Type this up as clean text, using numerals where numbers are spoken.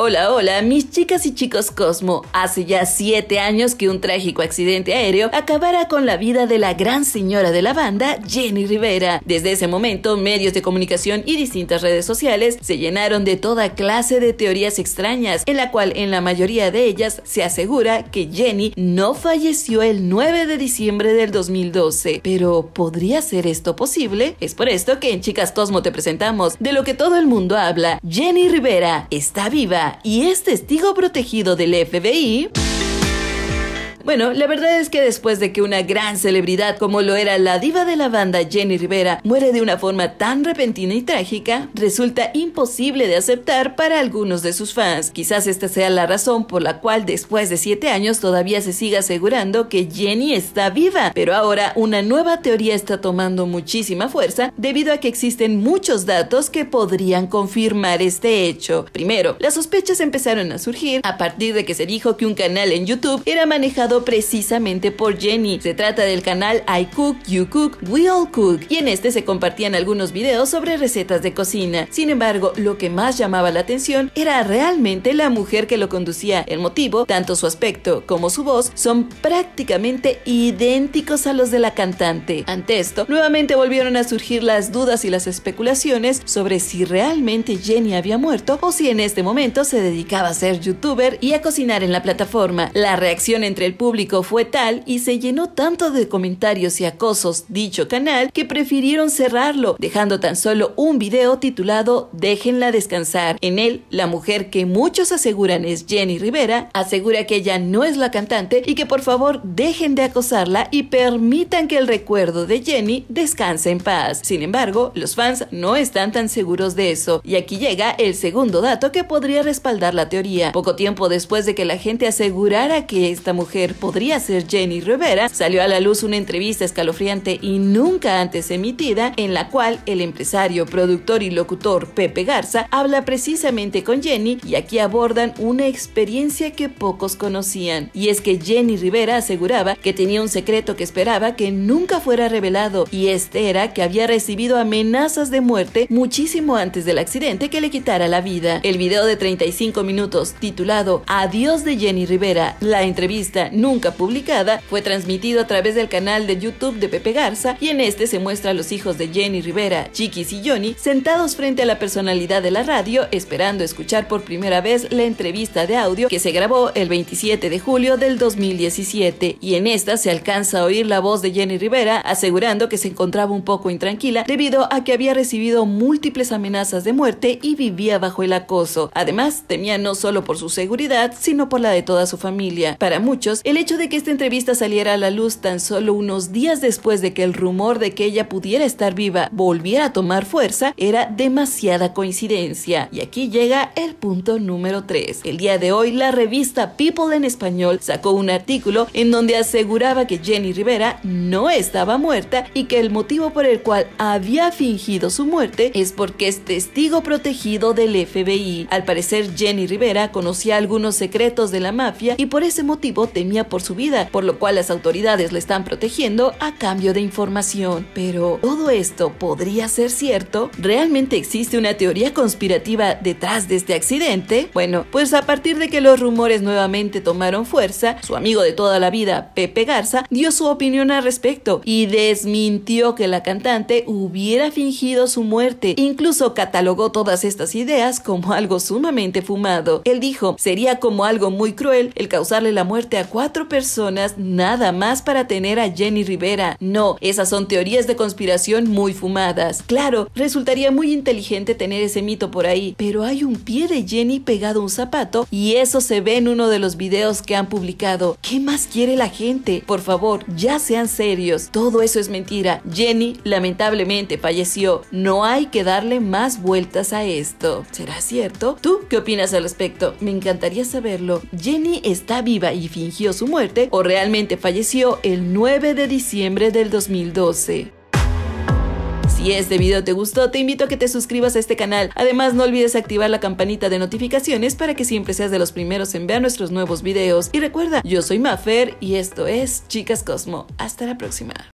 Hola, hola, mis chicas y chicos Cosmo. Hace ya 7 años que un trágico accidente aéreo acabara con la vida de la gran señora de la banda, Jenni Rivera. Desde ese momento, medios de comunicación y distintas redes sociales se llenaron de toda clase de teorías extrañas, en la cual en la mayoría de ellas se asegura que Jenni no falleció el 9 de diciembre del 2012. Pero, ¿podría ser esto posible? Es por esto que en Chicas Cosmo te presentamos de lo que todo el mundo habla. Jenni Rivera está viva y es testigo protegido del FBI. Bueno, la verdad es que después de que una gran celebridad como lo era la diva de la banda Jenni Rivera muere de una forma tan repentina y trágica, resulta imposible de aceptar para algunos de sus fans. Quizás esta sea la razón por la cual después de 7 años todavía se sigue asegurando que Jenni está viva, pero ahora una nueva teoría está tomando muchísima fuerza debido a que existen muchos datos que podrían confirmar este hecho. Primero, las sospechas empezaron a surgir a partir de que se dijo que un canal en YouTube era manejado precisamente por Jenni. Se trata del canal I Cook, You Cook, We All Cook, y en este se compartían algunos videos sobre recetas de cocina. Sin embargo, lo que más llamaba la atención era realmente la mujer que lo conducía. El motivo, tanto su aspecto como su voz, son prácticamente idénticos a los de la cantante. Ante esto, nuevamente volvieron a surgir las dudas y las especulaciones sobre si realmente Jenni había muerto o si en este momento se dedicaba a ser youtuber y a cocinar en la plataforma. La reacción entre el público fue tal y se llenó tanto de comentarios y acosos dicho canal que prefirieron cerrarlo, dejando tan solo un video titulado Déjenla descansar. En él, la mujer que muchos aseguran es Jenni Rivera asegura que ella no es la cantante y que por favor dejen de acosarla y permitan que el recuerdo de Jenni descanse en paz. Sin embargo, los fans no están tan seguros de eso, y aquí llega el segundo dato que podría respaldar la teoría. Poco tiempo después de que la gente asegurara que esta mujer podría ser Jenni Rivera, salió a la luz una entrevista escalofriante y nunca antes emitida, en la cual el empresario, productor y locutor Pepe Garza habla precisamente con Jenni, y aquí abordan una experiencia que pocos conocían. Y es que Jenni Rivera aseguraba que tenía un secreto que esperaba que nunca fuera revelado, y este era que había recibido amenazas de muerte muchísimo antes del accidente que le quitara la vida. El video de 35 minutos titulado Adiós de Jenni Rivera, la entrevista nunca publicada, fue transmitido a través del canal de YouTube de Pepe Garza, y en este se muestra a los hijos de Jenni Rivera, Chiquis y Johnny, sentados frente a la personalidad de la radio esperando escuchar por primera vez la entrevista de audio que se grabó el 27 de julio del 2017, y en esta se alcanza a oír la voz de Jenni Rivera asegurando que se encontraba un poco intranquila debido a que había recibido múltiples amenazas de muerte y vivía bajo el acoso. Además, temía no solo por su seguridad, sino por la de toda su familia. Para muchos, el hecho de que esta entrevista saliera a la luz tan solo unos días después de que el rumor de que ella pudiera estar viva volviera a tomar fuerza era demasiada coincidencia. Y aquí llega el punto número 3. El día de hoy, la revista People en español sacó un artículo en donde aseguraba que Jenni Rivera no estaba muerta y que el motivo por el cual había fingido su muerte es porque es testigo protegido del FBI. Al parecer, Jenni Rivera conocía algunos secretos de la mafia y por ese motivo temía por su vida, por lo cual las autoridades la están protegiendo a cambio de información. Pero, ¿todo esto podría ser cierto? ¿Realmente existe una teoría conspirativa detrás de este accidente? Bueno, pues a partir de que los rumores nuevamente tomaron fuerza, su amigo de toda la vida, Pepe Garza, dio su opinión al respecto y desmintió que la cantante hubiera fingido su muerte. Incluso catalogó todas estas ideas como algo sumamente fumado. Él dijo, sería como algo muy cruel el causarle la muerte a 4 personas nada más para tener a Jenni Rivera. No, esas son teorías de conspiración muy fumadas. Claro, resultaría muy inteligente tener ese mito por ahí, pero hay un pie de Jenni pegado a un zapato y eso se ve en uno de los videos que han publicado. ¿Qué más quiere la gente? Por favor, ya sean serios. Todo eso es mentira. Jenni lamentablemente falleció. No hay que darle más vueltas a esto. ¿Será cierto? ¿Tú qué opinas al respecto? Me encantaría saberlo. ¿Jenni está viva y fingió su muerte o realmente falleció el 9 de diciembre del 2012? Si este video te gustó, te invito a que te suscribas a este canal. Además, no olvides activar la campanita de notificaciones para que siempre seas de los primeros en ver nuestros nuevos videos. Y recuerda, yo soy Mafer y esto es Chicas Cosmo. Hasta la próxima.